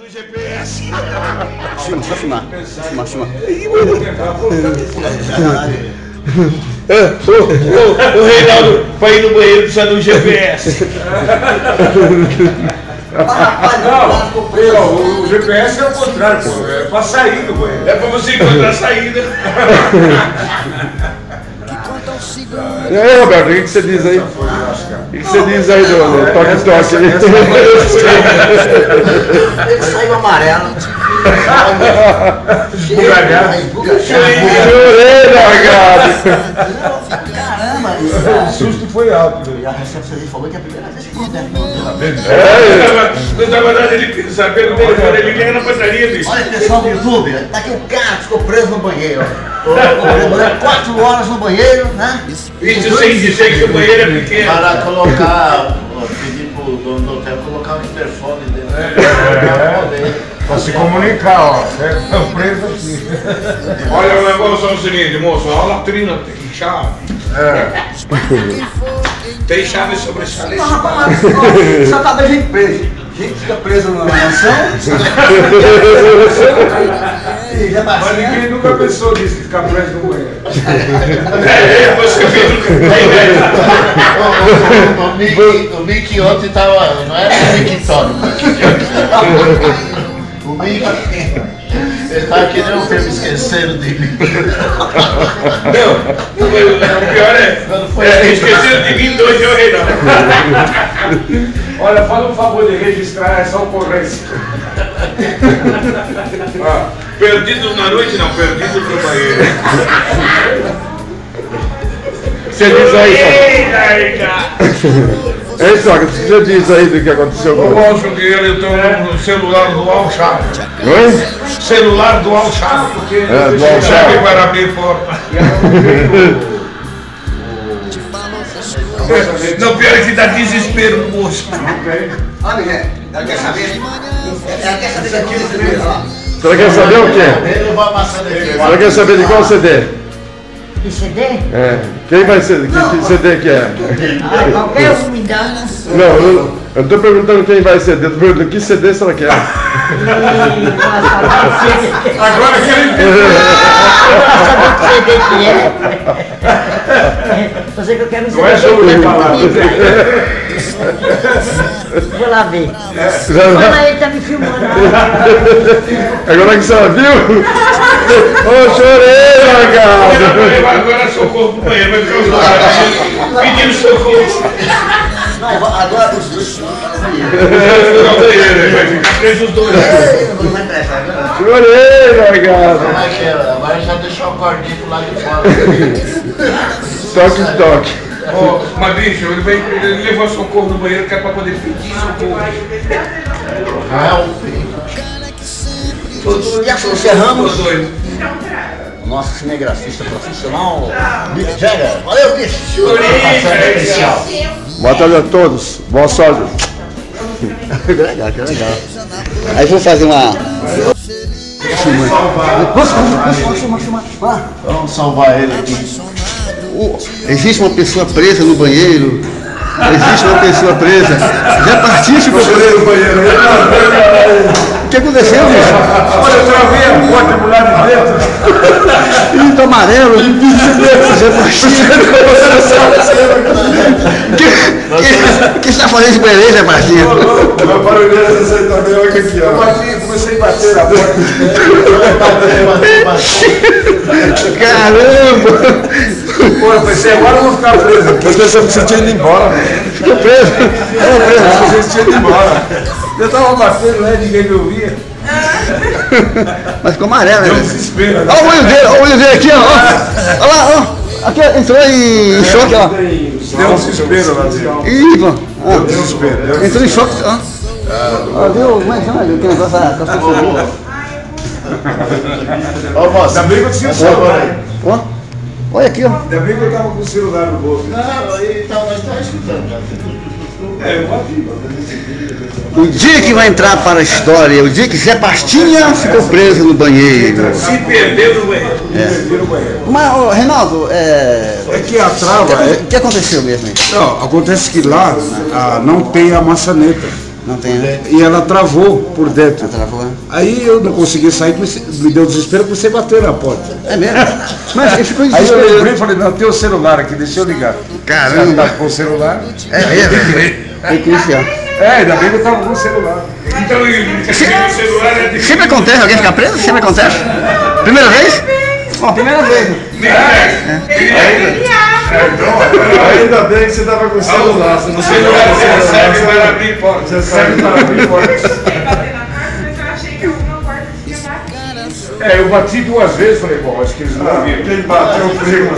GPS. Só filmar. O Reinaldo vai ir no banheiro precisando do GPS. O GPS é o contrário, pô. É pra sair do banheiro. É pra você encontrar a saída. E aí, Roberto, o que você diz aí? O que você diz aí do toque-toque? Ele saiu amarelo. Chorei, largado. Caramba, O susto foi alto. e a recepcionista falou que é a primeira vez que acontece. Na verdade, ele sabendo o telefone, ele liga na padaria, bicho. Olha, pessoal do YouTube, tá aqui um cara que ficou preso no banheiro. Ficou preso 4 horas no banheiro, né? Isso sem dizer que o banheiro é pequeno. Para colocar, pedir pro dono do hotel colocar o interfone dele. Pra se comunicar, ó. É preso aqui. Olha, o negócio é o seguinte, moço, a latrina tem chave. Tem chave sobre chave. Não, rapaz, só tá da gente preso. Gente fica preso na mansão. E já Mas passou. ninguém nunca pensou nisso, de ficar preso no banheiro. Você viu? O Mickey ontem tava, não era o Mickey Tony, o Mickey, ele tava que nem o filme Esqueceram de Mim. Não, o pior é esqueceram de mim dois, eu rei não. Olha, fala um favor de registrar essa ocorrência. Perdido na noite não, perdido no banheiro. Você diz aí, Eita, Ei, Soca, você diz aí do que aconteceu com Eu você? acho que ele entrou no celular do Alchave. Oi? Celular do Alchave, porque É, do Alchave. ele para abrir porta. não, pior é que dá desespero no moço. Olha, gente, ela quer saber. Ela quer saber daquilo que ele ó. Você quer saber o quê? Ele vai amassando aqui. Você quer saber de qual CD? De CD? É. Quem vai ser? Que CD que é? Ah, qualquer um me dá. Não, eu tô perguntando quem vai ser. Eu tô perguntando que CD você quer. Agora que ele CD que é. Você que eu quero não é saber. sobre palavras. Vou lá ver. Já- Olha, ele tá me filmando. Agora que você viu? Ô, chorei, largado. Agora socorro pro banheiro, vai ficar os dois pedindo socorro. Não, agora os dois estão no banheiro. No banheiro, vai ficar preso os dois. Não vai prestar agora. Chorei, largado. Como é que é? Agora já deixou o cordinho pro lado de fora. Toque. Mas bicho, ele levou socorro no banheiro que é pra poder pedir socorro. E assim encerramos. Os dois. O nosso cinegrafista profissional, Bicho Jagger. Valeu, bicho! Especial. Boa tarde a todos. Boa sorte. Que legal, que legal. Aí vou fazer uma. Vamos salvar ele aqui. Existe uma pessoa presa no banheiro. Existe uma pessoa presa. Já partiste para o banheiro? O que aconteceu, bicho? Olha, eu travei a porta pro lado de dentro. Ih, tá amarelo. Já partiste. O que você está fazendo de beleza, Marcinho? Meu barulheiro você também, olha aqui, ó. Comecei a bater na porta. Caramba! Pô, eu pensei, agora eu vou ficar preso. Eu pensei que você tinha ido embora. Ficou preso. Eu pensei que tinha ido embora. Eu tava batendo, né? Ninguém me ouvia. Mas ficou amarelo, Deu um né? desespero. Olha o olho dele aqui, ó. Olha lá, ó. Aqui entrou em choque, ó. Deu um desespero lá dentro. Ih, mano. Deu um desespero. Entrou em choque, ó. Ó, viu? Como é que chama? Que negócio da claustrofobia. Ô, moço. Ainda bem que eu tinha o celular. Ó. Olha aqui, ó. Ainda bem que eu tava com o celular no bolso. Não, então nós estamos escutando. É, eu bati. O dia que vai entrar para a história, o dia que Zé Pastinha ficou preso no banheiro. Se perdeu no banheiro. Vira o banheiro. Mas, ô, Reinaldo, É que a trava. o que aconteceu mesmo aí? Não, acontece que lá não tem a maçaneta. Não tem, né? E ela travou por dentro. Travou, né? Aí eu não consegui sair, me deu desespero, comecei a bater na porta. É mesmo? Mas ele ficou Aí eu desesperado. lembrei e falei, não, tem o celular aqui, deixa eu ligar. Caramba. Tá com o celular. É mesmo? Tem que iniciar. Ainda bem que eu tava com o celular. Então, o celular é de... Sempre acontece, alguém fica preso? Sempre acontece? Primeira vez? Ó, primeira vez. Ainda bem que você tava com o celular. Você não celular você serve para abrir portas. Você serve para abrir portas. Eu bati 2 vezes, falei, bom, acho que eles não viram. Quem bateu o primo?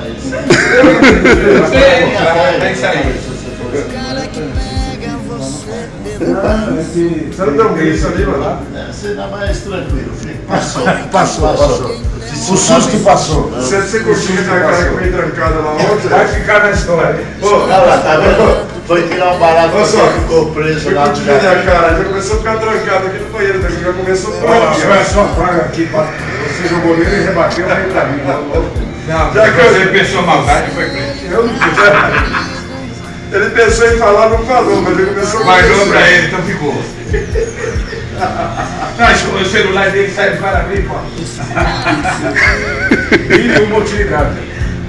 Você não deu um grito ali, mano? Você dá mais tranquilo, filho. Passou. O susto passou. Você conseguiu na cara que meio trancada lá ontem? Vai ficar na história. Tá vendo? Foi tirar um barato que só ficou preso lá. Eu tive minha cara, já começou a ficar trancado aqui no banheiro, já começou a Olha só a praga aqui, você jogou nele e rebateu aí pra mim. Não, já que você pensou maldade, foi preso. Eu não fiz. Ele pensou em falar, não falou, mas ele começou a Guardou pra ele, então ficou. Não, o celular dele serve para abrir portas. E uma utilidade.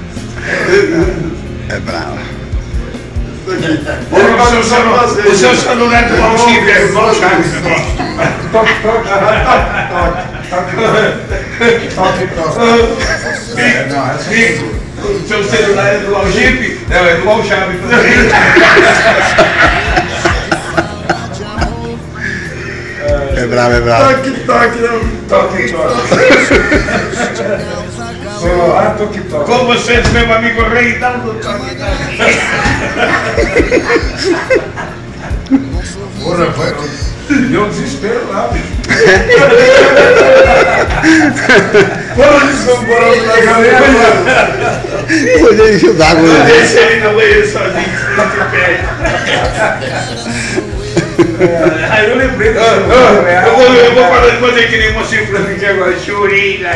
É bravo. O seu celular do Malchip é igual o Chaves. Amigo, o seu celular é do Malchip? Não, é do Malchave também. É bravo, é bravo. Toque, não. Toque. Celular, toque. Com vocês, meu amigo Reinaldo Toque. Porra, deu um desespero lá, bicho. Porra, eles vão embora na galera. Ele encheu d'água. Deixa ele no banheiro sozinho, de pé. Aí eu lembrei do eu vou fazer que nem mocinho pra mim agora. Churina,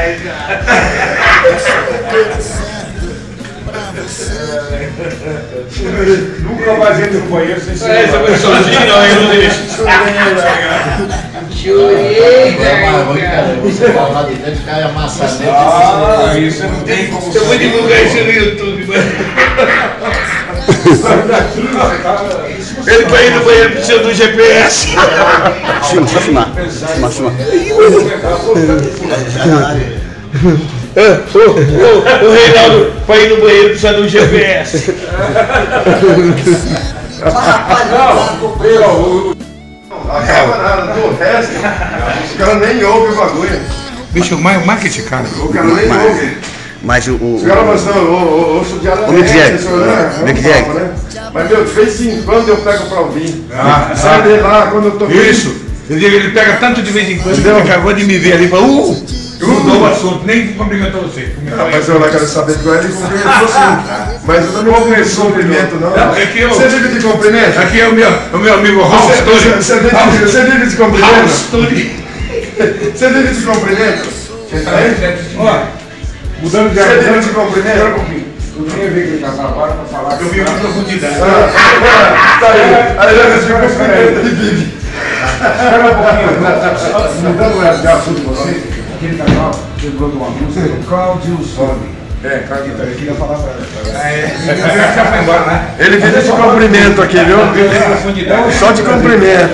Nunca mais entra no banheiro sem ser. Você vai sozinho, não, eu não deixo. Você vai lá de dentro, cai a maçaneta. Ah, isso não tem como. Eu vou divulgar isso no YouTube, mano. Ele vai ir no banheiro precisando do GPS. Filma. O Reinaldo vai ir no banheiro precisando do GPS. Acaba nada, do resto, os caras nem ouvem o bagulho. Bicho, marca esse cara. O cara nem ouve. Mas Os caras falam assim, ô, o diário Mick Jagger. Mick Jagger. Mas, meu, de vez em quando eu pego pra ouvir. Sai dele lá, quando eu tô... Isso. Ele pega tanto de vez em quando, ele acabou de me ver ali e falou, mudou o assunto, nem cumprimentou você. Mas eu lá quero saber que ele cumprimentou sim. Mas eu não me cumprimento, não. É que eu... Você vive de cumprimento? Aqui é o meu amigo Ralph Story. Você vive de cumprimento? Ralph Story. Você vive de cumprimento? Ó, mudando de área, você vive de cumprimento? Eu tinha visto que ele casava agora pra falar. Eu vi uma profundidade. Tá aí. Aí já vive de cumprimento, ele vive. Espera um pouquinho, mudando de assunto você, aquele canal lembrou de uma música do Cláudio Sone. Cláudio, ele queria falar pra ela. Ele vive de cumprimento aqui, viu? Só de cumprimento,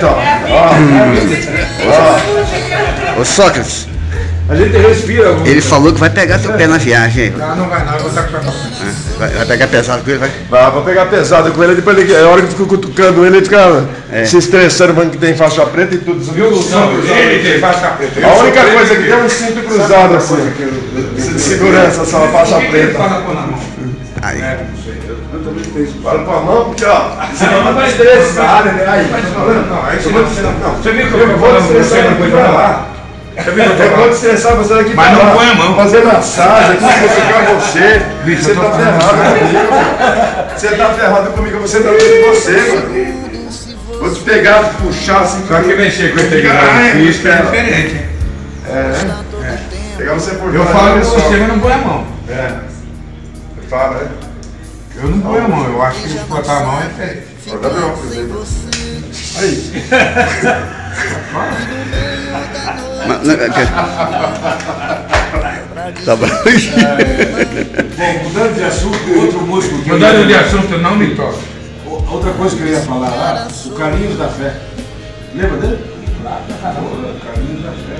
ó. Ô Sócrates, A gente respira. ele falou que vai pegar teu pé na viagem aí. Não vai não, eu vou estar com Vai pegar pesado com ele, vai? Vai pegar pesado com ele, depois ele, a hora que fica cutucando ele fica se estressando, falando que tem faixa preta e tudo. Viu? ele tem faixa preta. A única coisa que tem é um cinto cruzado assim. De segurança, só a faixa preta. Aí. Eu também tenho. Fala com a mão, porque ó, você não vai estressar, né? Aí, Você viu que eu vou estressar depois pra lá. Eu vou te estressar você daqui pra lá. Mas não põe a mão. Fazer massagem, aqui se você ficar você. Você tá ferrado comigo. Você tá ferrado comigo, você tá dentro de você, mano. Vou te pegar, te puxar assim. Só que mexer com esse grafista é diferente. Né? Pegar você por Eu falo com você, mas não põe a mão. Você fala, né? Eu não ponho a mão, eu acho que botar a mão é diferente. Cadê o óculos aí? Tá bom. Bom, mudando de assunto, outro músico que... Mudando de assunto, não me toca. Outra coisa que eu ia falar lá, o Carlinhos da Fé. Lembra dele? Lá, Carlinhos da Fé.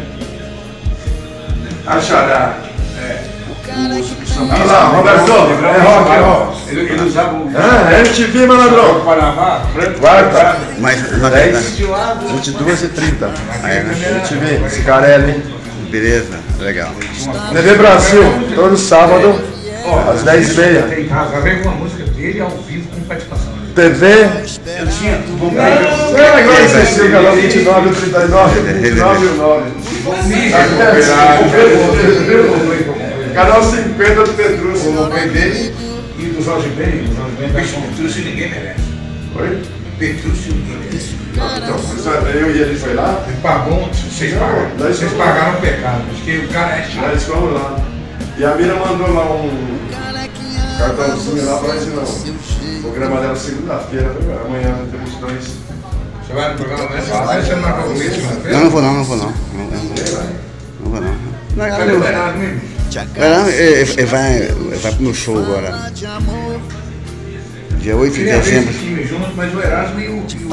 Achará. Olha lá, Roberto, é rock, é rock. Ele usava o... MTV, malandrão. Panamá, Quarta. Mas 22h30. MTV, Cicarelli. beleza, legal. TV Brasil, todo sábado, às 10h30. Tem casa, vem uma música dele ao vivo com participação. TV. Eu tinha tudo. Agora esqueci o canal 29, 39, 29 e o 9. Canal 50 do Petrúcio. O nome dele e do Jorge Ben. O Jorge Ben Petrúcio ninguém merece. Oi? Petrúcio ninguém merece. Então, eu e ele foi lá. Ele pagou, vocês pagaram o pecado, porque o cara é Aí chato. eles foram lá. E a Mira mandou lá um cartãozinho lá pra ensinar. O programa dela segunda-feira, amanhã temos 2. Você vai no programa amanhã? Você não marcou comigo segunda-feira? Não, não vou não, não vou não. Não vou não. Cadê o Bernardo mesmo? Ele vai pro meu show agora. Dia 8 de Queria ver dezembro. esse time junto, mas o Erasmo e o Kiko.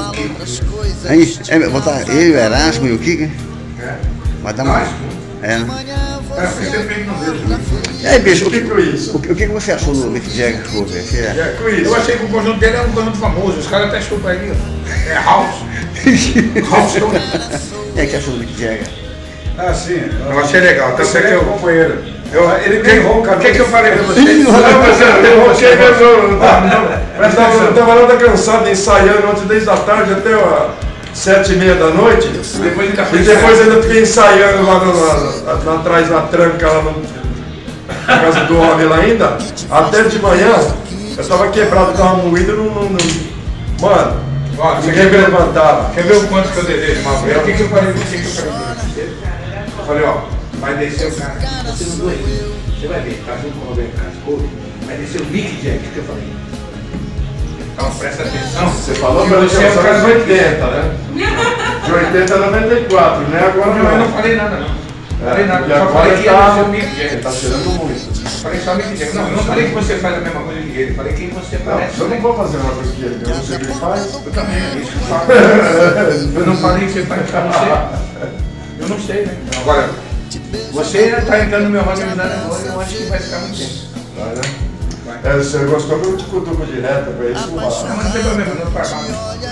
Aí, botar ele, o Erasmo e o Kika. Vai dar mais. É, né? Faz tempo que a gente não vejo. E aí, bicho, isso? o que você achou do Mick Jagger? É com isso. Eu achei que o conjunto dele é um conjunto famoso, os caras até chupam ali. É House. House. E que achou do Mick Jagger? Ah, sim. Eu achei legal, até que eu... companheiro. Ele tem ronca. O que eu falei pra você? Não, mas eu ronquei mesmo. Mas eu tava lá cansado, ensaiando ontem desde a tarde até 7h30 da noite. E depois ainda fiquei ensaiando lá atrás, na tranca, lá na casa do homem lá ainda. Até de manhã, eu tava quebrado, tava moído, mano, ninguém me levantava. Quer ver o quanto que eu desejo, Mauro? O que eu falei pra você? Eu falei, ó, vai descer o cara, você não doeu. Você vai ver, tá junto com o Roberto Cascoulo, vai descer o Mick Jagger, que eu falei. Então presta atenção. Você falou pra você é o cara de 80, né? De 80 a 94, né? Agora Não, eu não falei nada, não. Falei nada, E só agora falei que ia tá, descer o Mick Jagger. tá cheirando muito. Falei só Mick Jagger. Não, eu não falei que você faz a mesma coisa que ele, falei que você Não, parece. eu não vou fazer uma coisa que ele, eu não sei o que ele faz. Eu também, é isso que eu falo. Eu não falei que você faz, eu não sei. Eu não sei, né? Agora, você está entrando no meu ramo de amizade agora e eu acho que vai ficar muito tempo. Vai, né? É, você gostou que eu te cutuco direto pra isso? Não, mas não tem problema, não vai falar.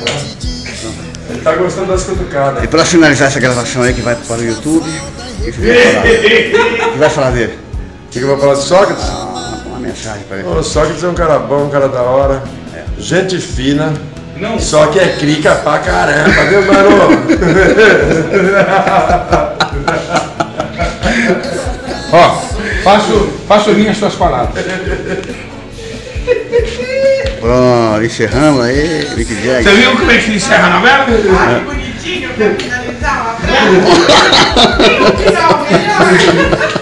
Ele tá gostando das cutucadas. E para finalizar essa gravação aí que vai para o YouTube, o que você vai falar? O que vai falar dele? O que eu vou falar de Sócrates? Uma mensagem para ele. O Sócrates é um cara bom, um cara da hora, gente fina, Não. só que é crica pra caramba, viu, mano? Ó, faço minhas suas palavras. Pronto, encerramos aí, Mick Jagger. Você viu como é que encerra a novela? Ah, que bonitinho, pra finalizar uma frase.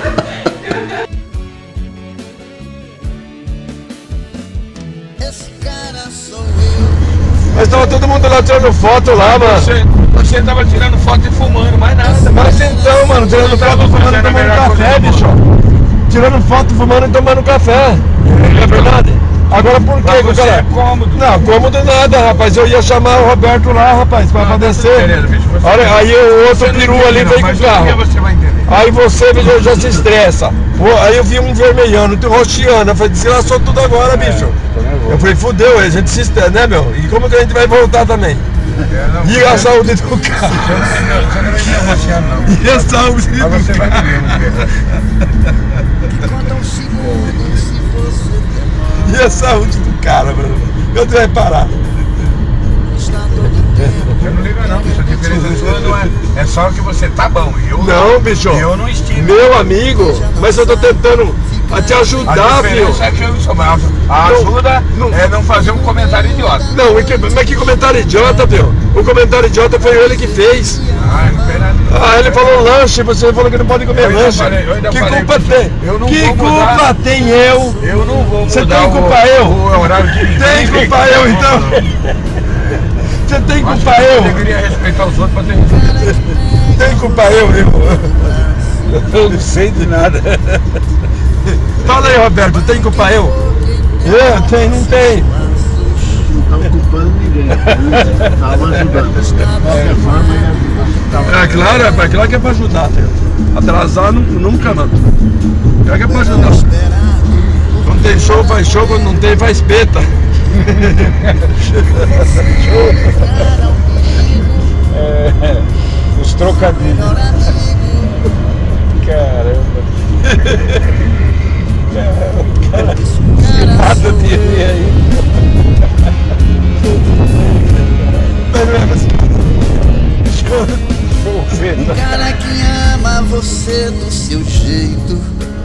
Mas tava todo mundo lá tirando foto lá, mano. Você tava tirando foto e fumando, mais nada. Mas então, mano, tirando foto, fumando e tomando café, bicho. Tirando foto, fumando e tomando café. Não é verdade? Agora por que Pra que o você cara... é cômodo. Não, cômodo nada, rapaz. Eu ia chamar o Roberto lá, rapaz, pra descer. beleza, bicho, você- Olha, aí o outro Você não peru entende, ali não, veio com mas o carro. um dia você vai entender. Aí você já se estressa. Aí eu vi um vermelhando, outro roxeando. Eu falei, desgraçou tudo agora, bicho. Eu falei, fudeu, a gente se estressa, né, meu? E como que a gente vai voltar também? E a saúde do carro? Você não vai me negociar, não. E a saúde do Mas você vai carro? ver, E a saúde do cara, mano? Quando vai parar? Eu não ligo não, bicho. A diferença sua não é só que você tá bom. Não, bicho. Eu não estimo. Meu amigo, mas eu tô tentando te ajudar, A filho. diferença é que eu sou mal. A ajuda é não fazer um comentário idiota. Não, mas que comentário idiota, meu? O comentário idiota foi ele que fez. Ah, não tem nada. Ah, ele falou lanche, você falou que não pode comer Eu ainda lanche. falei- eu ainda Que falei culpa pra você. tem? Eu não Que vou mudar. culpa tem eu? Eu não vou Você mudar tem culpa eu? o horário de ninguém. Tem culpa eu, então? Você tem culpa eu? Eu queria respeitar os outros, mas Tem culpa eu? Eu não sei de nada. Fala aí, Roberto, tem culpa eu? Não tem. Não estão culpando ninguém. Estavam ajudando. De qualquer forma, É claro que é pra ajudar, filho. Atrasar nunca não. Claro que é pra ajudar. Quando tem show, faz show, quando não tem, faz peta. Os trocadilhos. Caramba. Nada de rir aí. Um cara que ama você do seu jeito,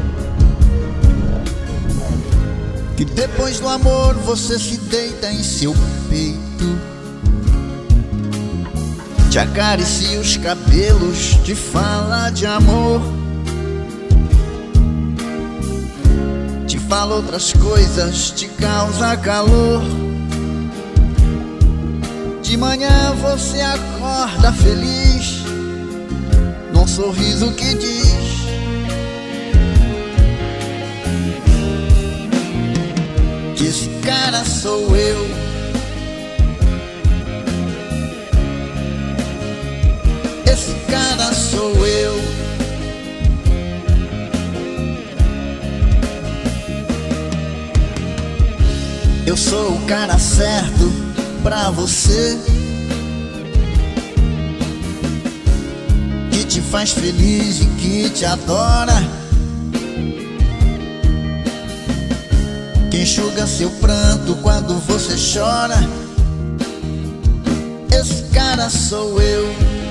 que depois do amor você se deita em seu peito, te acaricia os cabelos, te fala de amor, te fala outras coisas, te causa calor. De manhã você acorda feliz, num sorriso que diz: que esse cara sou eu. Esse cara sou eu. Eu sou o cara certo pra você, que te faz feliz e que te adora, que enxuga seu pranto quando você chora. Esse cara sou eu.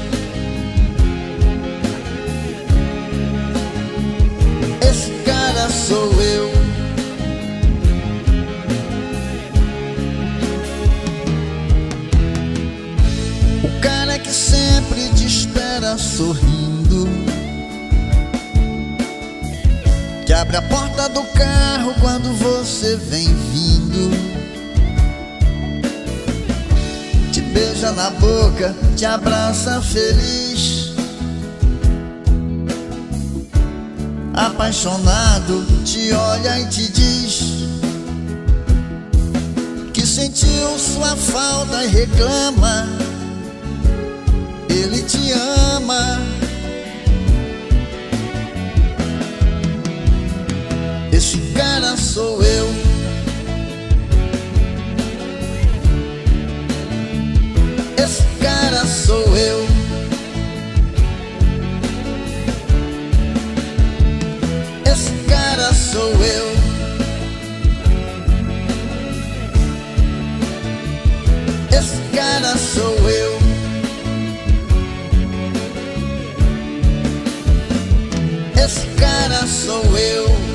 Esse cara sou eu. O cara que sempre te espera sorrindo, que abre a porta do carro quando você vem vindo, te beija na boca, te abraça feliz, apaixonado, te olha e te diz que sentiu sua falta e reclama. Ele te ama. Esse cara sou eu. Esse cara sou eu. Esse cara sou eu. Esse cara sou eu. Esse cara sou eu.